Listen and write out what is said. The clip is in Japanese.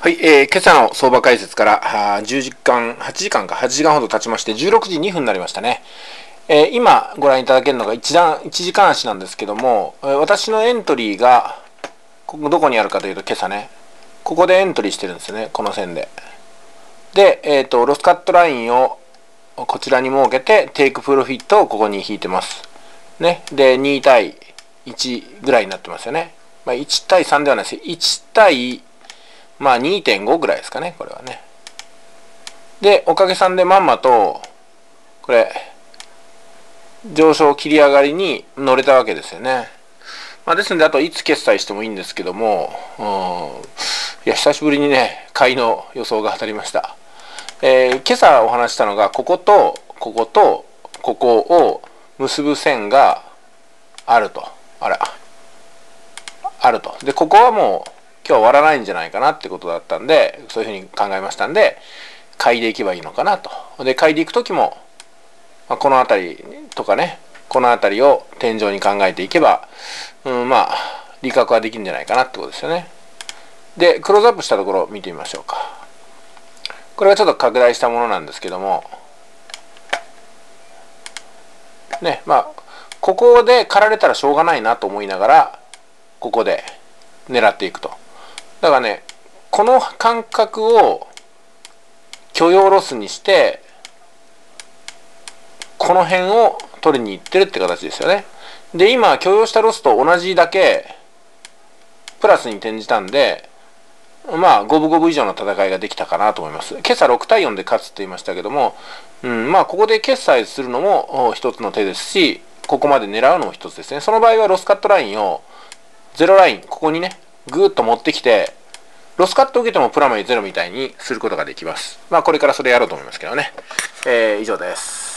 はい、今朝の相場解説から10時間、8時間か、8時間ほど経ちまして、16時2分になりましたね。今ご覧いただけるのが1時間足なんですけども、私のエントリーが、ここどこにあるかというと今朝ね、ここでエントリーしてるんですよね、この線で。で、ロスカットラインをこちらに設けて、テイクプロフィットをここに引いてます。ね。で、2対1ぐらいになってますよね。まあ、1対3ではないです。1対2.5 ぐらいですかね、これはね。で、おかげさんでまんまと、これ、上昇切り上がりに乗れたわけですよね。ですので、あといつ決済してもいいんですけども、いや、久しぶりにね、買いの予想が当たりました。今朝お話したのが、こことこことここを結ぶ線があると。あると。で、ここはもう、今日終わらないんじゃないかなってことだったんで、そういうふうに考えましたんで、買いでいけばいいのかなと。で、買いでいくときも、この辺りとかね、この辺りを天井に考えていけば、利確はできるんじゃないかなってことですよね。で、クローズアップしたところを見てみましょうか。これはちょっと拡大したものなんですけども、ね、ここで狩られたらしょうがないなと思いながら、ここで狙っていくと。だからね、この感覚を許容ロスにして、この辺を取りに行ってるって形ですよね。で、今、許容したロスと同じだけ、プラスに転じたんで、五分五分以上の戦いができたかなと思います。今朝6対4で勝つって言いましたけども、ここで決済するのも一つの手ですし、ここまで狙うのも一つですね。その場合はロスカットラインを、ゼロライン、ここにね、ぐーっと持ってきて、ロスカットを受けてもプラマイゼロみたいにすることができます。これからそれやろうと思いますけどね。以上です。